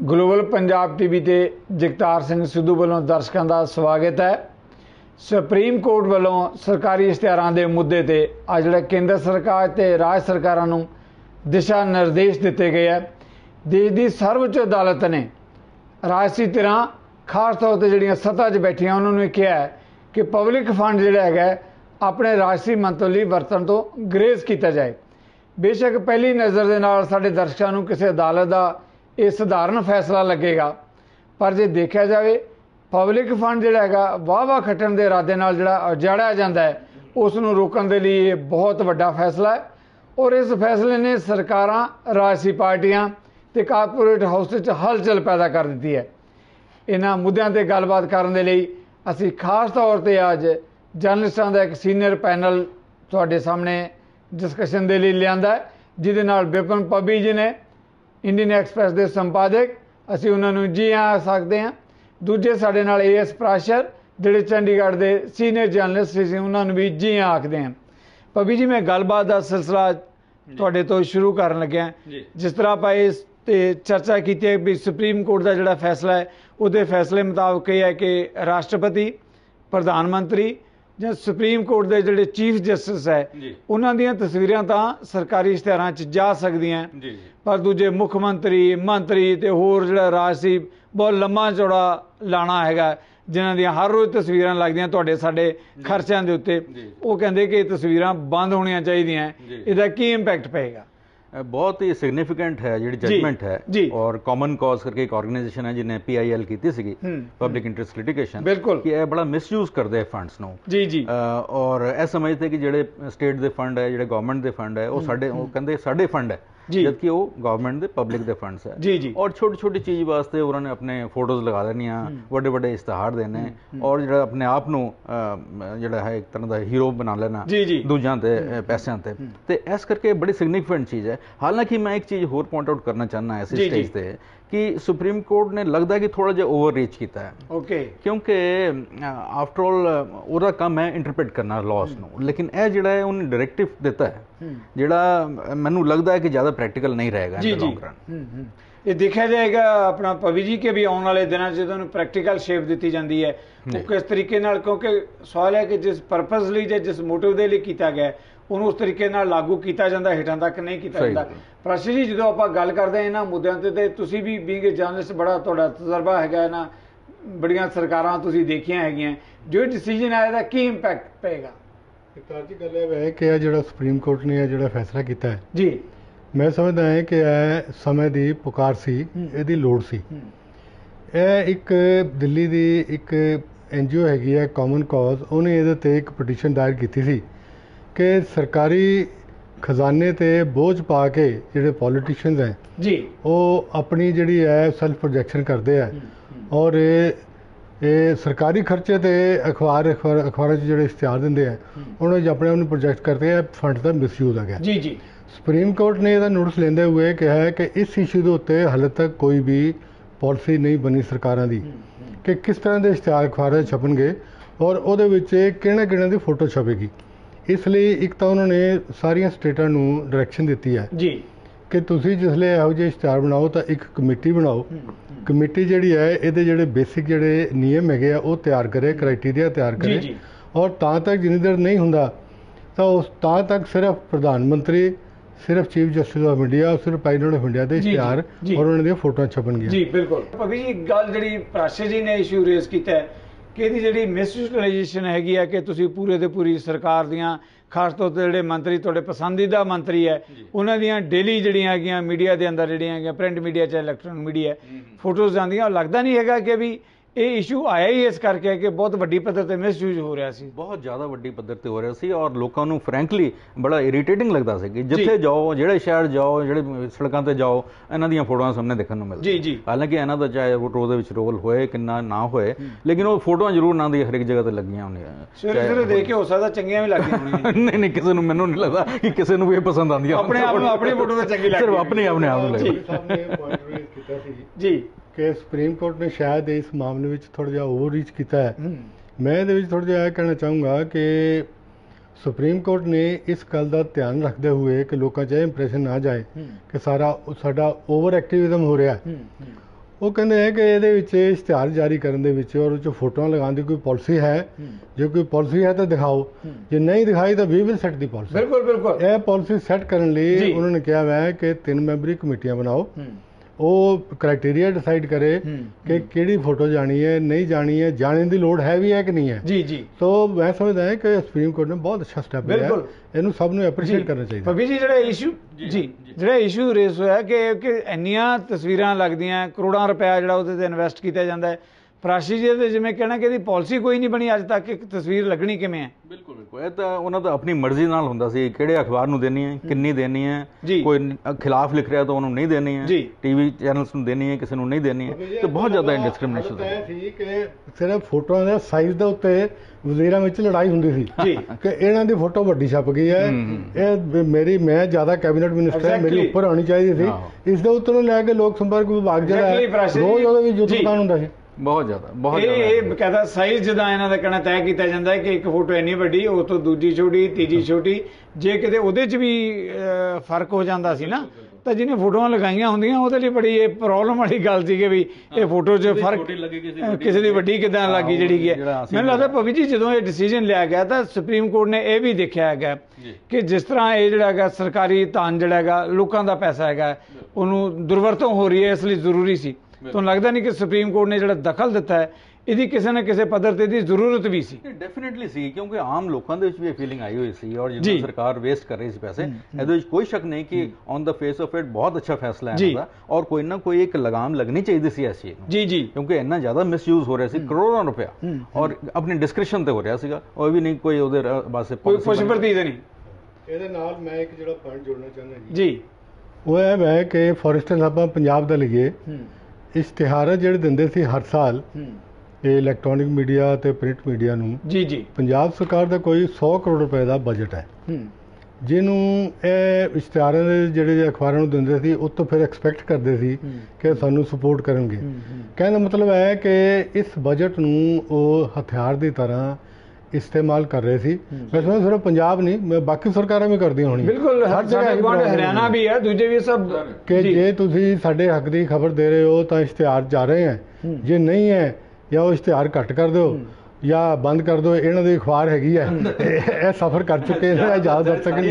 Global Punjab TV ते जगतार सिंह सिद्धू वालों दर्शकों का स्वागत है। सुप्रीम कोर्ट वालों सरकारी इश्तिहारां दे मुद्दे ते अज जिहड़ा केंद्र सरकार ते राज्य सरकारां नूं दिशा निर्देश दिते गए है। देश की सर्वोच्च अदालत ने राजसी धिरां खास तौर पर जिहड़ियां सत्ता 'च बैठियां उन्होंने कहा है कि पब्लिक फंड जिहड़ा है अपने राजसी मंतों लई वरतण तो ग्रेज किया जाए। बेशक पहली नज़र दे नाल साडे दर्शकों नूं किसी अदालत का यह सधारण फैसला लगेगा, पर जे देखा जाए पब्लिक फंड जिहड़ा हैगा वाह वाह खट्टण के इरादे नाल जिहड़ा उजाड़िया जाता है उस नूं रोकण दे लई बहुत वड्डा फैसला है। और इस फैसले ने सरकारां, राजसी पार्टियां ते कारपोरेट हाउस च हलचल पैदा कर दी है। इन्हां मुद्दों पर गलबात करने के लिए असीं खास तौर पर अज जर्नलिस्टां का एक सीनियर पैनल तुहाडे सामने डिस्कशन के लिए लिआंदा है, जिहदे नाल विपिन पब्बी जी ने इंडियन एक्सप्रैस के संपादक, असीं उन्होंने जी हाँ आ सकते हैं। दूजे साडे नाल AS प्राशर जिहड़े चंडीगढ़ के सीनियर जर्नलिस्ट सी उन्होंने भी जी हाँ आखते हैं। पब्बी जी, मैं गलबात का सिलसिला तुहाडे तो शुरू करन लग्या। जिस तरह आपां इस ते चर्चा की है भी सुप्रीम कोर्ट का जिहड़ा फैसला है उहदे फैसले मुताबिक यह है कि राष्ट्रपति, प्रधानमंत्री ਜਾਂ सुप्रीम कोर्ट के जोड़े चीफ जस्टिस है उन्होंने दी तस्वीरां तो सरकारी इश्तिहारां च जा सकदियां, पर दूजे मुख मंत्री, मंत्री ते होर जिहड़ा राजसी बहुत लम्मा चौड़ा लाना हैगा जिन्हां दी हर रोज़ तस्वीरां लगदियां तुहाडे साडे खर्चों के उत्ते। वो कहंदे कि तस्वीरां बंद होणियां चाहीदियां, इहदा की इंपैक्ट पेगा? बहुत ही सिग्निफिकेंट है जी जजमेंट है। और कॉमन कॉज करके एक ऑर्गेनाइजेशन है जिन्हें PIL की सी पब्लिक इंटरेस्ट लिटिगेशन, बिल्कुल कि बड़ा मिसयूज करते हैं फंड्स नो जी और यह समझते कि जेडे स्टेट के फंड है, जेडे गवर्नमेंट के फंड है, वो साडे वो कहते साडे फंड है, जबकि वो गवर्नमेंट के पब्लिक के फंड्स है। और छोटी छोटी चीज़ वास्ते उन्होंने अपने फोटोज लगा देनी, बड़े बड़े इश्तहार देने और जो अपने आप नूं जिहड़ा है एक तरह का हीरो बना लेना दूजां ते पैसों ते इस करके बड़ी सिग्निफिकेंट चीज़ है। हालांकि मैं एक चीज़ होर पॉइंट आउट करना चाहना इस स्टेज पर कि सुप्रीम कोर्ट ने लगता है कि थोड़ा जिहा ओवर रीच किया है, क्योंकि आफ्टर ऑल उसका काम है इंटरप्रेट करना लॉस नूं, लेकिन यह जिहड़ा है उन्हें डायरेक्टिव दिता है जिहड़ा मैनू लगता है कि ज़्यादा प्रैक्टिकल नहीं रहेगा इन द लॉन्ग रन। ये देखा जाएगा अपना पवी जी के भी आने वाले दिनों जो उन्हें प्रैक्टिकल शेप दी जाती है वो किस तरीके नाल, क्योंकि सवाल है कि जिस परपज़ लिए या जिस मोटिव के लिए किया गया उन्होंने उस तरीके नाल लागू किया जाता, हेठां तक नहीं किया जाता। प्राशी जी, जो आप गल करते हैं इन्होंने मुद्दों ते तुसीं भी बीइंग जर्नलिस्ट बड़ा तुहाडा तजर्बा हैगा ना, बड़ियां सरकारां तुसीं देखियां हैगियां, जो डिसीजन आया दा की इंपैक्ट पेगा? जी गल है कि जो सुप्रीम कोर्ट ने जो फैसला किया है जी, मैं समझदा है कि यह समय की पुकार सी, इहदी लोड़ सी। यह एक दिल्ली की एक NGO हैगी है कॉमन कॉज, उन्हें ये एक पटिशन दायर की सी कि सरकारी खजाने ते बोझ पा के जिहड़े पॉलिटिशियंस हैं जी वो अपनी जिहड़ी है सेल्फ प्रोजेक्शन करते हैं और ये सरकारी खर्चे ते अखबार जिहड़े इश्तिहार दिंदे हैं उन्होंने अपने आप प्रोजेक्ट करते हैं, फंड का मिसयूज है जी जी। सुप्रीम कोर्ट ने यह नोटिस लेंदे हुए कहा है कि इस इशू के उत्ते हाले तक कोई भी पॉलिसी नहीं बनी सरकारों की कि किस तरह के इश्तिहार अखबार छपणगे और वो किहड़े की फोटो छपेगी। इसलिए एक तो उन्होंने सारिया स्टेटां नूं डायरैक्शन दी है जी कि तुसीं जिसले इहो जिहे इश्तिहार बनाओ तो एक कमेटी बनाओ, कमेटी जिहड़ी है ये जिहड़े बेसिक जिहड़े नियम हैगे आ वो तैयार करे, क्राइटेरिया तैयार करे और तां तक जिन्नी देर नहीं हुंदा तो उस तां तक सिर्फ प्रधानमंत्री, सिर्फ चीफ जस्टिस ऑफ इंडिया और सिर्फ प्रेसिडेंट ऑफ इंडिया के इश्तिहार और उन्होंने फोटो छपणगियां जी। बिल्कुल अभी गल जिहड़ी प्राशी जी ने इशू रेज किया है कि इहदी जिहड़ी मिसयूटिलाइजेशन हैगी है कि तुसीं पूरे ते पूरी सरकार दियां खास तौर पर जिहड़े मंत्री तुहाडे पसंदीदा मंत्री है उन्हां दियां डेली जिहड़ियां हैगियां मीडिया के अंदर जिहड़ियां हैगियां प्रिंट मीडिया चाहे इलैक्ट्रॉनिक मीडिया फोटोज़ जांदियां, लगता नहीं हैगा कि भी ये इशू आया ही इस करके है कि बहुत वड्डी पद्धर ते मिसयूज हो रहा सी, बहुत ज़्यादा वड्डी पद्धर ते हो रहा सी और लोगों को फ्रैंकली बड़ा इरीटेटिंग लगता सी कि जिथे जाओ, जिहड़े शहर जाओ, जिहड़े सड़कों पर जाओ, इन्हां दियां फोटोआं सामने देखने को मिलदी जी जी। हालांकि इन्हां दा चाहे वो रोड दे विच रोल होए कि ना होए, लेकिन वो फोटोआं जरूर ना दी हर एक जगह ते लगियां होंदियां, सवेरे देख के हो सकदा चंगियां भी लगदियां होणगियां नहीं किसी नूं मैनूं नहीं लगदा कि किसी नूं भी पसंद आंदियां, अपने आप नूं अपनी फोटो ते चंगी लगदी, सिर्फ अपने आप लगदी जी कि सुप्रीम कोर्ट ने शायद इस मामले में थोड़ा जिहा ओवर रीच किया है। मैं ये थोड़ा जिहा कहना चाहूँगा कि सुप्रीम कोर्ट ने इस गल का ध्यान रखते हुए कि लोगों च इंप्रैशन ना जाए कि सारा साडा ओवर एक्टिविज्म हो रहा है, ਉਹ ਕਹਿੰਦੇ ਹੈ ਕਿ ਇਹਦੇ ਵਿੱਚ ਇਸ਼ਤਿਹਾਰ ਜਾਰੀ ਕਰਨ ਦੇ ਵਿੱਚ ਔਰ ਉਹ 'ਚ ਫੋਟੋਆਂ ਲਗਾਉਣ ਦੀ ਕੋਈ ਪਾਲਿਸੀ ਹੈ? ਜੇ ਕੋਈ ਪਾਲਿਸੀ ਹੈ ਤਾਂ ਦਿਖਾਓ, ਜੇ ਨਹੀਂ ਦਿਖਾਈ ਤਾਂ we will set the policy. ਬਿਲਕੁਲ ਬਿਲਕੁਲ। ਇਹ ਪਾਲਿਸੀ ਸੈੱਟ ਕਰਨ ਲਈ ਉਹਨਾਂ ਨੇ ਕਿਹਾ ਹੈ ਕਿ 3 ਮੈਂਬਰੀ ਕਮੇਟੀਆਂ ਬਣਾਓ, ਉਹ ਕ੍ਰਾਈਟੇਰੀਆ ਡਿਸਾਈਡ ਕਰੇ ਕਿ ਕਿਹੜੀ ਫੋਟੋ ਜਾਣੀ ਹੈ, ਨਹੀਂ ਜਾਣੀ ਹੈ, ਜਾਣੇ ਦੀ ਲੋੜ ਹੈ ਵੀ ਹੈ ਕਿ ਨਹੀਂ ਹੈ। ਜੀ ਜੀ। ਸੋ ਮੈਂ ਸਮਝਦਾ ਹਾਂ ਕਿ ਸੁਪਰੀਮ ਕੋਰਟ ਨੇ ਬਹੁਤ ਅੱਛਾ ਸਟੈਪ ਲਿਆ ਹੈ, ਇਹਨੂੰ ਸਭ ਨੂੰ ਐਪਰੀਸ਼ੀਏਟ ਕਰਨਾ ਚਾਹੀਦਾ। ਪੱਪੀ ਜੀ, ਜਿਹੜਾ ਇਸ਼ੂ ਰੇਸ ਹੋਇਆ ਕਿ ਇੰਨੀਆਂ ਤਸਵੀਰਾਂ ਲੱਗਦੀਆਂ, ਕਰੋੜਾਂ ਰੁਪਇਆ ਜਿਹੜਾ ਉਹਦੇ ਤੇ ਇਨਵੈਸਟ ਕੀਤਾ ਜਾਂਦਾ ਹੈ, ਪ੍ਰਾਸ਼ੀ ਜੀ ਦੇ ਜਿਵੇਂ ਕਹਿਣਾ ਕਿ ਇਹਦੀ ਪਾਲਿਸੀ ਕੋਈ ਨਹੀਂ ਬਣੀ ਅੱਜ ਤੱਕ, ਇੱਕ ਤਸਵੀਰ ਲੱਗਣੀ ਕਿਵੇਂ ਹੈ? ਬਿਲਕੁਲ ਬਿਲਕੁਲ, ਇਹ ਤਾਂ ਉਹਨਾਂ ਦਾ ਆਪਣੀ ਮਰਜ਼ੀ ਨਾਲ ਹੁੰਦਾ ਸੀ ਕਿਹੜੇ ਅਖਬਾਰ ਨੂੰ ਦੇਣੀ ਹੈ, ਕਿੰਨੀ ਦੇਣੀ ਹੈ, ਕੋਈ ਖਿਲਾਫ ਲਿਖ ਰਿਹਾ ਤਾਂ ਉਹਨੂੰ ਨਹੀਂ ਦੇਣੀ ਹੈ, ਟੀਵੀ ਚੈਨਲਸ ਨੂੰ ਦੇਣੀ ਹੈ, ਕਿਸੇ ਨੂੰ ਨਹੀਂ ਦੇਣੀ ਹੈ, ਤੇ ਬਹੁਤ ਜ਼ਿਆਦਾ ਇੰਡਿਸਕ੍ਰਿਮੀਨੇਸ਼ਨ ਸੀ ਕਿ ਸਿਰਫ ਫੋਟੋਆਂ ਦੇ ਸਾਈਜ਼ ਦੇ ਉੱਤੇ ਵਜ਼ੀਰਾਂ ਵਿੱਚ ਲੜਾਈ ਹੁੰਦੀ ਸੀ ਕਿ ਇਹਨਾਂ ਦੀ ਫੋਟੋ ਵੱਡੀ ਛਪ ਗਈ ਹੈ, ਇਹ ਮੈਂ ਜ਼ਿਆਦਾ ਕੈਬਨਿਟ ਮਿਨਿਸਟਰ ਹੈ, ਮੇਰੀ ਉੱਪਰ ਆਉਣੀ ਚਾਹੀਦੀ ਸੀ। ਇਸ ਦੇ ਉੱਤੋਂ ਲੈ ਕੇ ਲੋਕ ਸੰਪਰਕ ਵਿਭਾਗ ਜਿਹੜਾ ਰੋਜ਼ ਉਹਦੇ ਵਿੱਚ ਜੁੱਤਕਾਨ ਹੁੰਦਾ ਸੀ, ਬਹੁਤ ਜ਼ਿਆਦਾ ਇਹ ਬਕਾਇਦਾ ਸਾਈਜ਼ ਜਿੱਦਾਂ ਇਹਨਾਂ ਦਾ ਕਹਿਣਾ ਤੈਅ ਕੀਤਾ ਜਾਂਦਾ ਹੈ ਕਿ ਇੱਕ ਫੋਟੋ ਇੰਨੀ ਵੱਡੀ, ਉਹ ਤੋਂ ਦੂਜੀ ਛੋਟੀ, ਤੀਜੀ ਛੋਟੀ, ਜੇ ਕਿਤੇ ਉਹਦੇ 'ਚ ਵੀ ਫਰਕ ਹੋ ਜਾਂਦਾ ਸੀ ਨਾ ਤਾਂ ਜਿਹਨੇ ਫੋਟੋਆਂ ਲਗਾਈਆਂ ਹੁੰਦੀਆਂ ਉਹਦੇ ਲਈ ਬੜੀ ਇਹ ਪ੍ਰੋਬਲਮ ਵਾਲੀ ਗੱਲ ਸੀ ਕਿ ਵੀ ਇਹ ਫੋਟੋ 'ਚ ਫਰਕ ਕਿਸੇ ਦੀ ਵੱਡੀ ਕਿੱਦਾਂ ਲੱਗੀ ਜਿਹੜੀ ਹੈ। ਮੈਨੂੰ ਲੱਗਦਾ ਭਵੀ ਜੀ ਜਦੋਂ ਇਹ ਡਿਸੀਜਨ ਲਿਆ ਗਿਆ ਤਾਂ ਸੁਪਰੀਮ ਕੋਰਟ ਨੇ ਇਹ ਵੀ ਦੇਖਿਆ ਹੈਗਾ ਕਿ ਜਿਸ ਤਰ੍ਹਾਂ ਇਹ ਜਿਹੜਾ ਹੈਗਾ ਸਰਕਾਰੀ ਧਨ ਜਿਹੜਾ ਹੈਗਾ, ਲੋਕਾਂ ਦਾ ਪੈਸਾ ਹੈਗਾ, ਉਹਨੂੰ ਦੁਰਵਰਤੋਂ ਹੋ ਰਹੀ ਹੈ, ਇਸ ਲਈ ਜ਼ਰੂਰੀ ਸੀ। ਤੁਹਾਨੂੰ ਲੱਗਦਾ ਨਹੀਂ ਕਿ ਸੁਪਰੀਮ ਕੋਰਟ ਨੇ ਜਿਹੜਾ ਦਖਲ ਦਿੱਤਾ ਹੈ ਇਹਦੀ ਕਿਸੇ ਨਾ ਕਿਸੇ ਪੱਧਰ ਤੇ ਦੀ ਜ਼ਰੂਰਤ ਵੀ ਸੀ? ਡੈਫੀਨਿਟਲੀ ਸੀ, ਕਿਉਂਕਿ ਆਮ ਲੋਕਾਂ ਦੇ ਵਿੱਚ ਵੀ ਇਹ ਫੀਲਿੰਗ ਆਈ ਹੋਈ ਸੀ ਔਰ ਜਿਵੇਂ ਸਰਕਾਰ ਵੇਸਟ ਕਰ ਰਹੀ ਸੀ ਪੈਸੇ, ਇਹਦੇ ਵਿੱਚ ਕੋਈ ਸ਼ੱਕ ਨਹੀਂ ਕਿ on the face of it ਬਹੁਤ ਅੱਛਾ ਫੈਸਲਾ ਹੈ ਇਹਦਾ ਔਰ ਕੋਈ ਨਾ ਕੋਈ ਇੱਕ ਲਗਾਮ ਲੱਗਣੀ ਚਾਹੀਦੀ ਸੀ ਇਸ ਚੀਜ਼ ਨੂੰ। ਜੀ ਜੀ। ਕਿਉਂਕਿ ਇੰਨਾ ਜ਼ਿਆਦਾ ਮਿਸਯੂਜ਼ ਹੋ ਰਿਹਾ ਸੀ, ਕਰੋੜਾਂ ਰੁਪਇਆ, ਔਰ ਆਪਣੀ ਡਿਸਕ੍ਰਿਪਸ਼ਨ ਤੇ ਹੋ ਰਿਹਾ ਸੀਗਾ, ਉਹ ਵੀ ਨਹੀਂ ਕੋਈ ਉਹਦੇ ਵਾਸਤੇ ਕੋਈ ਪੁੱਛਪਰਤੀ ਨਹੀਂ। ਇਹਦੇ ਨਾਲ ਮੈਂ ਇੱਕ ਜਿਹੜਾ ਪੁਆਇੰਟ ਜੋੜਨਾ ਚਾਹੁੰਦਾ ਜੀ, ਉਹ ਇਹ ਹੈ ਕਿ ਫੋਰ ਇੰਸਟੈਂਸ ਆਪਾਂ ਪੰਜਾਬ ਦਾ ਲਈਏ, ਇਸ਼ਤਿਹਾਰ ਜਿਹੜੇ ਦਿੰਦੇ ਸੀ ਹਰ ਸਾਲ ਇਹ ਇਲੈਕਟ੍ਰੋਨਿਕ ਮੀਡੀਆ ਤੇ ਪ੍ਰਿੰਟ ਮੀਡੀਆ ਨੂੰ, ਪੰਜਾਬ ਸਰਕਾਰ ਦਾ ਕੋਈ 100 ਕਰੋੜ ਰੁਪਏ ਦਾ ਬਜਟ ਹੈ, ਜਿਹਨੂੰ ਇਹ ਇਸ਼ਤਿਹਾਰਾਂ ਦੇ ਜਿਹੜੇ ਅਖਬਾਰਾਂ ਨੂੰ ਦਿੰਦੇ ਸੀ ਉਹ ਤੋਂ ਫਿਰ ਐਕਸਪੈਕਟ ਕਰਦੇ ਸੀ ਕਿ ਸਾਨੂੰ ਸਪੋਰਟ ਕਰਨਗੇ। ਕਹਿਣ ਦਾ ਮਤਲਬ ਹੈ ਕਿ ਇਸ ਬਜਟ ਨੂੰ ਉਹ ਹਥਿਆਰ ਦੀ ਤਰ੍ਹਾਂ ਇਸਤੇਮਾਲ ਕਰ ਰਹੇ ਸੀ। ਵੈਸੇ ਸਿਰਫ ਪੰਜਾਬ ਨਹੀਂ, ਮੈਂ ਬਾਕੀ ਸਰਕਾਰਾਂ ਵੀ ਕਰਦੀਆਂ ਹੋਣੀਆਂ, ਬਿਲਕੁਲ ਹਰ ਜਗ੍ਹਾ, ਹਰਿਆਣਾ ਵੀ ਹੈ, ਦੂਜੇ ਵੀ ਸਭ, ਕਿ ਜੇ ਤੁਸੀਂ ਸਾਡੇ ਹੱਕ ਦੀ ਖਬਰ ਦੇ ਰਹੇ ਹੋ ਤਾਂ ਇਸ਼ਤਿਹਾਰ ਜਾ ਰਹੇ ਹੈ, ਜੇ ਨਹੀਂ ਹੈ ਜਾਂ ਉਹ ਇਸ਼ਤਿਹਾਰ ਘੱਟ ਕਰ ਦਿਓ ਜਾਂ ਬੰਦ ਕਰ ਦਿਓ। ਇਹਨਾਂ ਦੀ ਅਖਬਾਰ ਹੈਗੀ ਹੈ, ਇਹ ਸਫ਼ਰ ਕਰ ਚੁੱਕੇ ਨੇ, ਜ਼ਿਆਦਾ ਦੱਸ ਸਕਣਗੇ।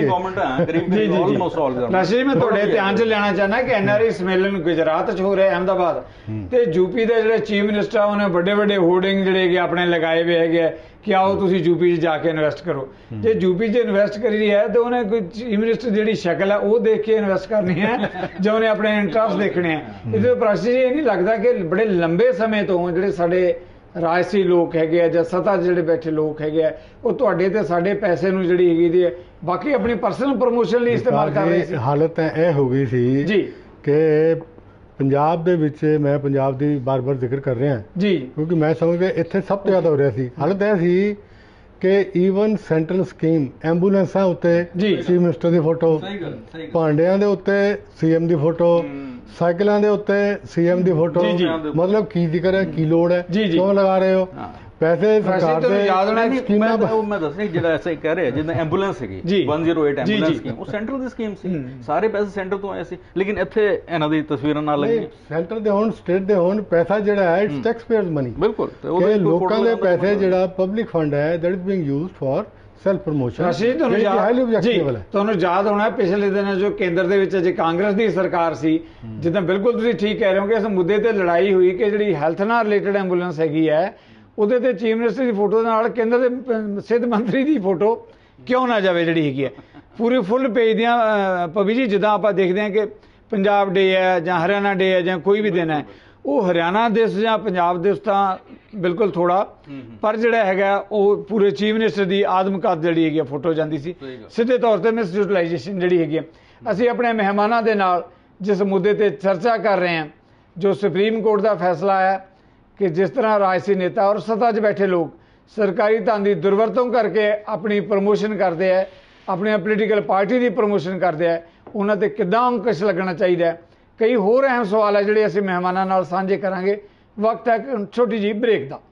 ਰਾਸ਼ੀ ਜੀ, ਮੈਂ ਤੁਹਾਡੇ ਧਿਆਨ 'ਚ ਲੈਣਾ ਚਾਹੁੰਦਾ ਕਿ NRI ਸੰਮੇਲਨ ਗੁਜਰਾਤ 'ਚ ਹੋ ਰਿਹਾ, ਅਹਿਮਦਾਬਾਦ, ਤੇ ਯੂਪੀ ਦੇ ਜਿਹੜੇ ਚੀਫ ਮਿਨਿਸਟਰ ਆ ਉਹਨੇ ਵੱਡੇ ਵੱਡੇ ਹੋਰਡਿੰਗ ਜਿਹੜੇ ਹੈਗੇ ਆਪਣੇ ਲਗਾਏ ਹੋਏ ਹੈਗੇ ਕਿ ਆਓ ਤੁਸੀਂ ਯੂਪੀ 'ਚ ਜਾ ਕੇ ਇਨਵੈਸਟ ਕਰੋ। ਜੇ ਯੂਪੀ 'ਚ ਇਨਵੈਸਟ ਕਰੀ ਹੈ ਤਾਂ ਉਹਨੇ ਕੋਈ ਚੀਫ ਮਿਨਿਸਟਰ ਜਿਹੜੀ ਸ਼ਕਲ ਹੈ ਉਹ ਦੇਖ ਕੇ ਇਨਵੈਸਟ ਕਰਨੀ ਹੈ ਜਾਂ ਉਹਨੇ ਆਪਣੇ ਇੰਟਰਸਟ ਦੇਖਣੇ ਆ। ਇਹਦੇ ਪ੍ਰਾਸ਼ੀ ਜੀ, ਇਹ ਨਹੀਂ ਲੱਗਦਾ ਕਿ ਬੜੇ ਲੰਬੇ ਸਮੇਂ ਤੋਂ ਜਿਹੜੇ ਸਾਡੇ ਰਾਜਸੀ ਲੋਕ ਹੈਗੇ ਆ ਜਾਂ ਸੱਤਾ 'ਚ ਜਿਹੜੇ ਬੈਠੇ ਲੋਕ ਹੈਗੇ ਆ, ਉਹ ਤੁਹਾਡੇ ਤੇ ਸਾਡੇ ਪੈਸੇ ਨੂੰ ਜਿਹੜੀ ਹੈਗੀ ਦੀ ਬਾਕੀ ਆਪਣੀ ਪਰਸਨਲ ਪ੍ਰਮੋਸ਼ਨ ਲਈ ਇਸਤੇਮਾਲ ਕਰ ਰਹੇ ਸੀ? ਹਾਲਤ ਇਹ ਹੋ ਗਈ ਸੀ ਜੀ ਕਿ ਪੰਜਾਬ ਦੇ ਵਿੱਚ, ਮੈਂ ਪੰਜਾਬ ਦੀ ਬਾਰ-ਬਾਰ ਜ਼ਿਕਰ ਕਰ ਰਿਹਾ ਜੀ ਕਿਉਂਕਿ ਮੈਂ ਸਮਝਦਾ ਇੱਥੇ ਸਭ ਤੋਂ ਜ਼ਿਆਦਾ ਹੋ ਰਿਹਾ ਸੀ। ਹਾਲਤ ਇਹ ਸੀ ਕਿ ਈਵਨ ਸੈਂਟਰਲ ਸਕੀਮ ਐਂਬੂਲੈਂਸਾਂ ਉੱਤੇ ਚੀਫ ਮਿਨਿਸਟਰ ਦੀ ਫੋਟੋ, ਭਾਂਡਿਆਂ ਦੇ ਉੱਤੇ CM ਦੀ ਫੋਟੋ, ਸਾਈਕਲਾਂ ਦੇ ਉੱਤੇ CM ਦੀ ਫੋਟੋ, ਮਤਲਬ ਕੀ ਜ਼ਿਕਰ ਹੈ, ਕੀ ਲੋੜ ਹੈ, ਕਿਉਂ ਲਗਾ ਰਹੇ ਹੋ ਪੈਸੇ? ਸਰਕਾਰ ਦੇ ਯਾਦ ਹੋਣਾ ਸਕੀਮਾਂ, ਉਹ ਮੈਂ ਦੱਸ ਰਿਹਾ ਜਿਹੜਾ ਐਸਾ ਹੀ ਕਹਿ ਰਿਹਾ ਜਿੱਦਾਂ ਐਂਬੂਲੈਂਸ ਸੀਗੀ 108 ਐਂਬੂਲੈਂਸ ਸਕੀਮ, ਉਹ ਸੈਂਟਰਲ ਦੀ ਸਕੀਮ ਸੀ, ਸਾਰੇ ਪੈਸੇ ਸੈਂਟਰ ਤੋਂ ਆਏ ਸੀ, ਲੇਕਿਨ ਇੱਥੇ ਇਹਨਾਂ ਦੀ ਤਸਵੀਰਾਂ ਨਾਲ ਲੱਗੀ। ਸੈਂਟਰ ਦੇ ਹੋਣ, ਸਟੇਟ ਦੇ ਹੋਣ, ਪੈਸਾ ਜਿਹੜਾ ਹੈ ਇਟਸ ਟੈਕਸ ਪੇਅਰਸ ਮਨੀ, ਬਿਲਕੁਲ, ਤੇ ਲੋਕਾਂ ਦੇ ਪੈਸੇ ਜਿਹੜਾ ਪਬਲਿਕ ਫੰਡ ਹੈ that is being used for self promotion. ਤੁਹਾਨੂੰ ਯਾਦ ਹੋਣਾ ਪਿਛਲੇ ਦਿਨਾਂ ਜੋ ਕੇਂਦਰ ਦੇ ਵਿੱਚ ਅਜੇ ਕਾਂਗਰਸ ਦੀ ਸਰਕਾਰ ਸੀ, ਜਿੱਦਾਂ ਬਿਲਕੁਲ ਤੁਸੀਂ ਠੀਕ ਕਹਿ ਰਹੇ ਹੋ ਕਿ ਇਸ ਮੁੱਦੇ ਤੇ ਲੜਾਈ ਹੋਈ ਕਿ ਜਿਹੜੀ ਹੈਲਥ ਨਾਲ ਰਿਲੇਟਡ ਐਂਬੂਲੈਂਸ ਹੈਗੀ ਹੈ ਉਹਦੇ ਤੇ ਚੀਫ ਮਿਨਿਸਟਰ ਦੀ ਫੋਟੋ ਦੇ ਨਾਲ ਕੇਂਦਰ ਦੇ ਸਿਹਤ ਮੰਤਰੀ ਦੀ ਫੋਟੋ ਕਿਉਂ ਨਾ ਜਾਵੇ ਜਿਹੜੀ ਹੈਗੀ ਹੈ ਪੂਰੇ ਫੁੱਲ ਪੇਜ ਦੀਆਂ। ਭਵੀ ਜੀ, ਜਿੱਦਾਂ ਆਪਾਂ ਦੇਖਦੇ ਹਾਂ ਕਿ ਪੰਜਾਬ ਡੇ ਹੈ ਜਾਂ ਹਰਿਆਣਾ ਡੇ ਹੈ ਜਾਂ ਕੋਈ ਵੀ ਦਿਨ ਹੈ, ਉਹ ਹਰਿਆਣਾ ਦਿਵਸ ਜਾਂ ਪੰਜਾਬ ਦਿਵਸ ਤਾਂ ਬਿਲਕੁਲ ਥੋੜਾ, ਪਰ ਜਿਹੜਾ ਹੈਗਾ ਉਹ ਪੂਰੇ ਚੀਫ ਮਿਨਿਸਟਰ ਦੀ ਆਦਮਕਦ ਜਿਹੜੀ ਹੈਗੀ ਫੋਟੋ ਜਾਂਦੀ ਸੀ, ਸਿੱਧੇ ਤੌਰ ਤੇ ਮਿਸਯੂਟੀਲਾਈਜੇਸ਼ਨ ਜਿਹੜੀ ਹੈਗੀ। ਅਸੀਂ ਆਪਣੇ ਮਹਿਮਾਨਾਂ ਦੇ ਨਾਲ ਜਿਸ ਮੁੱਦੇ ਤੇ ਚਰਚਾ ਕਰ ਰਹੇ ਹਾਂ, ਜੋ ਸੁਪਰੀਮ ਕੋਰਟ ਦਾ ਫੈਸਲਾ ਹੈ ਕਿ ਜਿਸ ਤਰ੍ਹਾਂ ਰਾਜਸੀ ਨੇਤਾ ਔਰ ਸੱਤਾ 'ਚ ਬੈਠੇ ਲੋਕ ਸਰਕਾਰੀ ਧਨ ਦੀ ਦੁਰਵਰਤੋਂ ਕਰਕੇ ਆਪਣੀ ਪ੍ਰਮੋਸ਼ਨ ਕਰਦੇ ਹੈ, ਆਪਣੀ ਪੋਲੀਟੀਕਲ ਪਾਰਟੀ ਦੀ ਪ੍ਰਮੋਸ਼ਨ ਕਰਦੇ ਹੈ, ਉਹਨਾਂ ਤੇ ਕਿੱਦਾਂ ਅੰਕੁਸ਼ ਲੱਗਣਾ ਚਾਹੀਦਾ ਹੈ। ਕਈ ਹੋਰ ਅਹਿਮ ਸਵਾਲ ਹੈ ਜਿਹੜੇ ਅਸੀਂ ਮਹਿਮਾਨਾਂ ਨਾਲ ਸਾਂਝੇ ਕਰਾਂਗੇ। ਵਕਤ ਹੈ ਛੋਟੀ ਜਿਹੀ ਬ੍ਰੇਕ ਦਾ।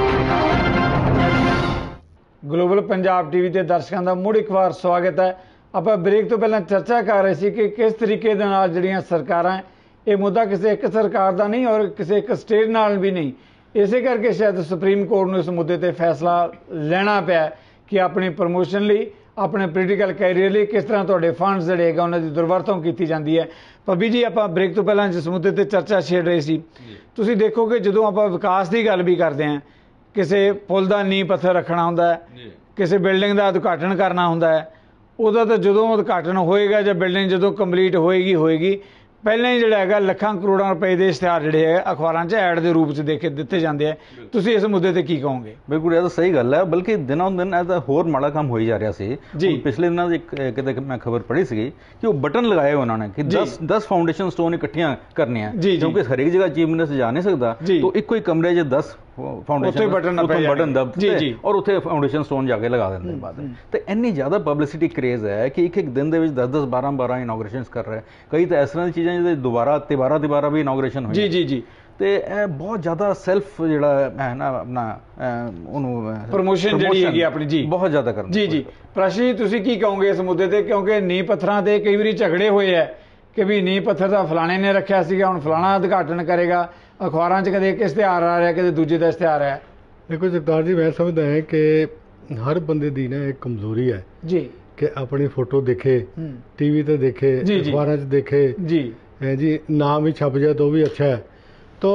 ਗਲੋਬਲ ਪੰਜਾਬ TV ਦੇ ਦਰਸ਼ਕਾਂ ਦਾ ਮੁੜ ਇੱਕ ਵਾਰ ਸਵਾਗਤ ਹੈ। ਆਪਾਂ ਬ੍ਰੇਕ ਤੋਂ ਪਹਿਲਾਂ ਚਰਚਾ ਕਰ ਰਹੇ ਸੀ ਕਿ ਕਿਸ ਤਰੀਕੇ ਦੇ ਨਾਲ ਜਿਹੜੀਆਂ ਸਰਕਾਰਾਂ, ਇਹ ਮੁੱਦਾ ਕਿਸੇ ਇੱਕ ਸਰਕਾਰ ਦਾ ਨਹੀਂ ਔਰ ਕਿਸੇ ਇੱਕ ਸਟੇਟ ਨਾਲ ਵੀ ਨਹੀਂ, ਇਸੇ ਕਰਕੇ ਸ਼ਾਇਦ ਸੁਪਰੀਮ ਕੋਰਟ ਨੂੰ ਇਸ ਮੁੱਦੇ ਤੇ ਫੈਸਲਾ ਲੈਣਾ ਪਿਆ ਕਿ ਆਪਣੀ ਪ੍ਰਮੋਸ਼ਨ ਲਈ, ਆਪਣੇ ਪੋਲੀਟੀਕਲ ਕੈਰੀਅਰ ਲਈ ਕਿਸ ਤਰ੍ਹਾਂ ਤੁਹਾਡੇ ਫੰਡਸ ਜਿਹੜੇ ਹੈਗਾ ਉਹਨਾਂ ਦੀ ਦੁਰਵਰਤੋਂ ਕੀਤੀ ਜਾਂਦੀ ਹੈ। ਪੱਬੀ ਜੀ, ਆਪਾਂ ਬ੍ਰੇਕ ਤੋਂ ਪਹਿਲਾਂ ਜਿਸ ਮੁੱਦੇ ਤੇ ਚਰਚਾ ਛੇੜ ਰਹੇ ਸੀ, ਤੁਸੀਂ ਦੇਖੋ ਕਿ ਜਦੋਂ ਆਪਾਂ ਵਿਕਾਸ ਦੀ ਗੱਲ ਵੀ ਕਰਦੇ ਹਾਂ, ਕਿਸੇ ਪੁਲ ਦਾ ਨੀਂਹ ਪੱਥਰ ਰੱਖਣਾ ਹੁੰਦਾ ਹੈ, ਕਿਸੇ ਬਿਲਡਿੰਗ ਦਾ ਉਦਘਾਟਨ ਕਰਨਾ ਹੁੰਦਾ ਹੈ, ਉਹਦਾ ਤਾਂ ਜਦੋਂ ਉਦਘਾਟਨ ਹੋਏਗਾ ਜਾਂ ਬਿਲਡਿੰਗ ਜਦੋਂ ਕੰਪਲੀਟ ਹੋਏਗੀ ਪਹਿਲਾਂ ਹੀ ਜਿਹੜਾ ਹੈਗਾ ਲੱਖਾਂ ਕਰੋੜਾਂ ਰੁਪਏ ਦੇ ਇਸ਼ਤਿਹਾਰ ਜਿਹੜੇ ਹੈ ਅਖਬਾਰਾਂ 'ਚ ਐਡ ਦੇ ਰੂਪ 'ਚ ਦਿੱਤੇ ਜਾਂਦੇ ਆ। ਤੁਸੀਂ ਇਸ ਮੁੱਦੇ ਤੇ ਕੀ ਕਹੋਗੇ? ਬਿਲਕੁਲ, ਇਹ ਤਾਂ ਸਹੀ ਗੱਲ ਹੈ, ਬਲਕਿ ਦਿਨੋਂ ਦਿਨ ਇਹ ਤਾਂ ਹੋਰ ਮਾੜਾ ਕੰਮ ਹੋਈ ਜਾ ਰਿਹਾ ਸੀ। ਪਿਛਲੇ ਦਿਨਾਂ ਦੀ ਕਿਤੇ ਮੈਂ ਖਬਰ ਪੜ੍ਹੀ ਸੀਗੀ ਕਿ ਉਹ ਬਟਨ ਲਗਾਏ ਉਹਨਾਂ ਨੇ ਕਿ 10 ਫਾਊਂਡੇਸ਼ਨ ਸਟੋਨ ਇਕੱਠੀਆਂ ਕਰਨੀਆਂ, ਕਿਉਂਕਿ ਹਰੇਕ ਜਗ੍ਹਾ ਚੀਫ ਮਿਨਿਸਟਰ ਜਾ ਨਹੀਂ ਸਕਦਾ, ਤਾਂ ਇੱਕੋ ਹੀ ਕਮਰੇ 'ਚ 10 ਫਾਊਂਡੇਸ਼ਨ ਬਟਨ ਦਬਤੇ ਔਰ ਉੱਥੇ ਫਾਊਂਡੇਸ਼ਨ ਸਟੋਨ ਜਾ ਕੇ ਲਗਾ ਦਿੰਦੇ ਬਾਅਦ। ਤੇ ਇੰਨੀ ਜ਼ਿਆਦਾ ਪਬਲਿਸਿਟੀ ਕਰੇਜ਼ ਹੈ ਕਿ ਇੱਕ ਦਿਨ ਦੇ ਵਿੱਚ 10-10 12-12 ਇਨੋਗ੍ਰੇਸ਼ਨਸ ਕਰ ਰਹੇ। ਕਈ ਤਾਂ ਇਸ ਤਰ੍ਹਾਂ ਦੀ ਚੀਜ਼ਾਂ ਜਿਹਦੇ ਦੁਬਾਰਾ ਵੀ ਇਨੋਗ੍ਰੇਸ਼ਨ ਹੋਈ। ਜੀ। ਤੇ ਇਹ ਬਹੁਤ ਜ਼ਿਆਦਾ ਸੈਲਫ ਜਿਹੜਾ ਹੈ ਨਾ ਆਪਣਾ ਉਹਨੂੰ ਪ੍ਰਮੋਸ਼ਨ ਜਿਹੜੀ ਹੈਗੀ ਆਪਣੀ ਜੀ ਬਹੁਤ ਜ਼ਿਆਦਾ ਕਰਨਾ। ਜੀ ਪ੍ਰਕਾਸ਼ ਜੀ, ਤੁਸੀਂ ਕੀ ਕਹੋਗੇ ਇਸ ਮੁੱਦੇ ਤੇ? ਕਿਉਂਕਿ ਨੀਂਹ ਪੱਥਰਾਂ ਤੇ ਕਈ ਵਾਰੀ ਝਗੜੇ ਹੋਏ ਹੈ ਕਿ ਵੀ ਨੀਂਹ ਪੱਥਰ ਦਾ ਫਲਾਣੇ ਨੇ ਰੱਖਿਆ ਸੀਗਾ, ਹੁਣ ਫਲਾਣਾ ਉਦਘਾਟਨ ਕਰੇਗਾ। ਅਖਬਾਰਾਂ 'ਚ ਕਦੇ ਇੱਕ ਇਸ਼ਤਿਹਾਰ ਆ ਰਿਹਾ, ਕਦੇ ਦੂਜੇ ਦਾ ਇਸ਼ਤਿਹਾਰ ਹੈ। ਦੇਖੋ ਸਰਦਾਰ ਜੀ, ਮੈਂ ਸਮਝਦਾ ਹਾਂ ਕਿ ਹਰ ਬੰਦੇ ਦੀ ਨਾ ਇੱਕ ਕਮਜ਼ੋਰੀ ਹੈ ਜੀ ਕਿ ਆਪਣੀ ਫੋਟੋ ਦੇਖੇ, ਟੀਵੀ ਤੇ ਦੇਖੇ, ਅਖਬਾਰਾਂ 'ਚ ਦੇਖੇ ਜੀ, ਨਾਮ ਵੀ ਛਪ ਜਾਏ ਤਾਂ ਉਹ ਵੀ ਅੱਛਾ ਹੈ। तो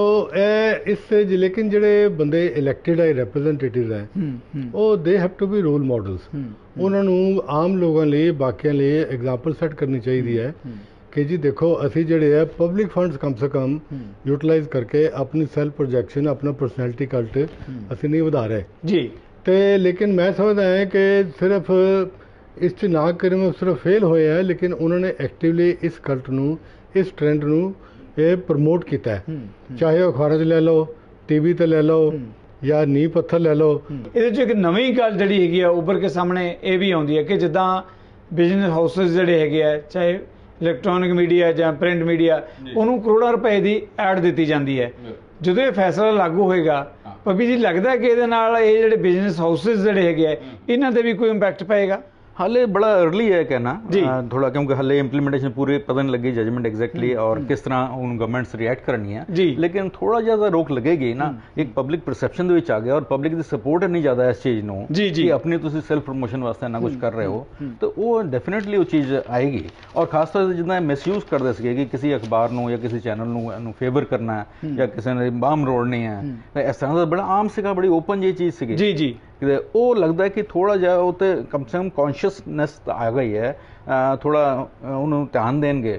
लेकिन ਜਿਹੜੇ ਬੰਦੇ ਇਲੈਕਟਿਡ ਹੈ, ਰਿਪਰੈਜ਼ੈਂਟੇਟਿਵ ਹੈ, ਉਹ they have to be role models. ਉਹਨਾਂ ਨੂੰ ਆਮ ਲੋਕਾਂ ਲਈ, ਬਾਕੀਆਂ ਲਈ ਐਗਜ਼ਾਮਪਲ ਸੈੱਟ ਕਰਨੀ ਚਾਹੀਦੀ ਹੈ ਕਿ ਜੀ ਦੇਖੋ ਅਸੀਂ ਜਿਹੜੇ ਹੈ ਪਬਲਿਕ ਫੰਡਸ ਕਮ ਸੇ ਕਮ ਯੂਟਿਲਾਈਜ਼ ਕਰਕੇ ਆਪਣੀ ਸੈਲਫ ਪ੍ਰੋਜੈਕਸ਼ਨ, ਆਪਣਾ ਪਰਸਨੈਲਿਟੀ ਕਲਟ ਅਸੀਂ ਨਹੀਂ ਵਧਾ ਰਹੇ ਜੀ। ਤੇ ਲੇਕਿਨ ਮੈਂ ਸਮਝਦਾ ਹਾਂ ਕਿ ਸਿਰਫ ਇਸ 'ਚ ਨਾ ਕਰਨ ਸਿਰਫ ਫੇਲ ਹੋਏ ਹੈ, ਲੇਕਿਨ ਉਹਨਾਂ ਨੇ ਐਕਟਿਵਲੀ ਇਸ ਕਲਟ ਨੂੰ, ਇਸ ਟ੍ਰੈਂਡ ਨੂੰ ਇਹ ਪ੍ਰਮੋਟ ਕੀਤਾ ਹੈ। ਚਾਹੇ ਉਹ ਅਖਬਾਰਾਂ 'ਚ ਲੈ ਲਓ, ਟੀਵੀ 'ਤੇ ਲੈ ਲਓ ਜਾਂ ਨੀਂਹ ਪੱਥਰ ਲੈ ਲਓ। ਇਹਦੇ 'ਚ ਇੱਕ ਨਵੀਂ ਗੱਲ ਜਿਹੜੀ ਹੈਗੀ ਆ ਉੱਭਰ ਕੇ ਸਾਹਮਣੇ ਇਹ ਵੀ ਆਉਂਦੀ ਹੈ ਕਿ ਜਿੱਦਾਂ ਬਿਜ਼ਨਸ ਹਾਊਸਿਸ ਜਿਹੜੇ ਹੈਗੇ ਆ, ਚਾਹੇ ਇਲੈਕਟ੍ਰੋਨਿਕ ਮੀਡੀਆ ਜਾਂ ਪ੍ਰਿੰਟ ਮੀਡੀਆ, ਉਹਨੂੰ ਕਰੋੜਾਂ ਰੁਪਏ ਦੀ ਐਡ ਦਿੱਤੀ ਜਾਂਦੀ ਹੈ। ਜਦੋਂ ਇਹ ਫੈਸਲਾ ਲਾਗੂ ਹੋਏਗਾ, ਪੱਬੀ ਜੀ, ਲੱਗਦਾ ਕਿ ਇਹਦੇ ਨਾਲ ਇਹ ਜਿਹੜੇ ਬਿਜ਼ਨਸ ਹਾਊਸਿਸ ਜਿਹੜੇ ਹੈਗੇ ਆ ਇਹਨਾਂ 'ਤੇ ਵੀ ਕੋਈ ਇੰਪੈਕਟ ਪਏਗਾ? हाले बड़ा अर्ली है कहना थोड़ा, क्योंकि हाले इंप्लीमेंटेशन पूरे पता नहीं लगी जजमेंट एग्जैक्टली और किस तरह उन गवर्नमेंट्स रिएक्ट करनी है, लेकिन थोड़ा ज़्यादा रोक लगेगी ना। एक पब्लिक परसैप्शन ਦੇ ਵਿੱਚ ਆ ਗਿਆ ਔਰ ਪਬਲਿਕ ਦੀ ਸਪੋਰਟ ਇੰਨੀ ਜ਼ਿਆਦਾ ਇਸ ਚੀਜ਼ ਨੂੰ ਕਿ ਆਪਣੀ ਤੁਸੀਂ ਸੈਲਫ ਪ੍ਰਮੋਸ਼ਨ ਵਾਸਤੇ ਨਾ ਕੁਝ ਕਰ ਰਹੇ ਹੋ, ਤਾਂ ਉਹ ਡੈਫੀਨੇਟਲੀ ਉਹ ਚੀਜ਼ ਆਏਗੀ। ਔਰ ਖਾਸ ਤੌਰ 'ਤੇ ਜਿੱਦਾਂ ਮਿਸਯੂਜ਼ ਕਰਦੇ ਸੀਗੇ ਕਿ ਕਿਸੇ ਅਖਬਾਰ ਨੂੰ ਜਾਂ ਕਿਸੇ ਚੈਨਲ ਨੂੰ ਇਹਨੂੰ ਫੇਵਰ ਕਰਨਾ ਜਾਂ ਕਿਸੇ ਨੇ ਬਾਮ ਰੋੜਨੀ ਹੈ, ਇਸ ਤਰ੍ਹਾਂ ਦਾ ਬੜਾ ਆਮ ਸੀਗਾ, ਬੜੀ ਓਪਨ ਜਿਹੀ ਚੀਜ਼ ਸੀਗੀ ਜੀ। ਉਹ ਲੱਗਦਾ ਕਿ ਥੋੜਾ ਜਿਹਾ ਉਹ ਤੇ ਕਮ ਸੇ ਕਮ ਕੌਨਸ਼ੀਅਸਨੈਸ ਆ ਗਈ ਹੈ, ਥੋੜਾ ਉਹਨੂੰ ਧਿਆਨ ਦੇਣਗੇ।